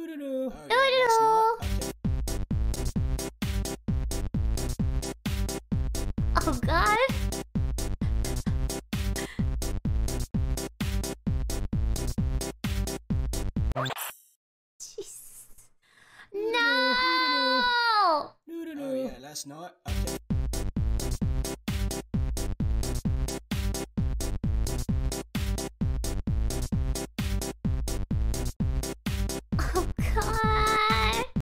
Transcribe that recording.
Doo-doo-doo. Oh, yeah, last night. Okay. Oh god. Jesus. No! Oh, yeah, last night. Okay.